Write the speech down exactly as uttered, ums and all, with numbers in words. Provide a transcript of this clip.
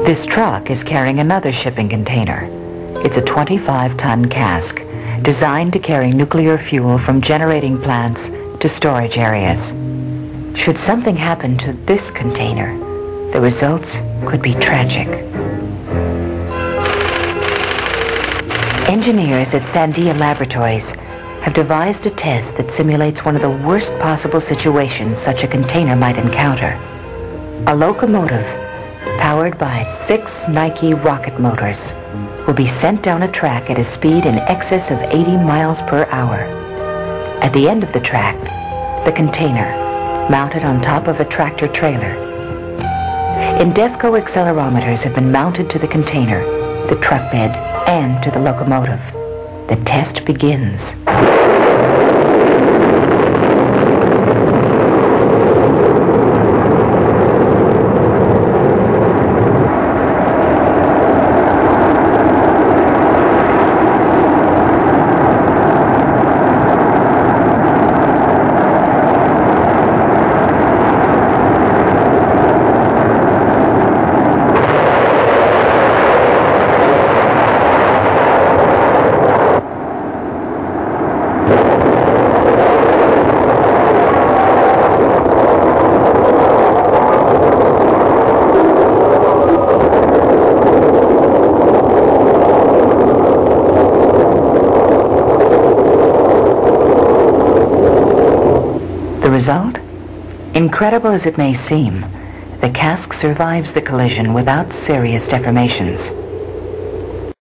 This truck is carrying another shipping container. It's a twenty-five ton cask designed to carry nuclear fuel from generating plants to storage areas. Should something happen to this container, the results could be tragic. Engineers at Sandia Laboratories have devised a test that simulates one of the worst possible situations such a container might encounter. A locomotive powered by six Nike rocket motors will be sent down a track at a speed in excess of eighty miles per hour. At the end of the track, the container, mounted on top of a tractor trailer. Indefco accelerometers have been mounted to the container, the truck bed, and to the locomotive. The test begins. The result? Incredible as it may seem, the cask survives the collision without serious deformations.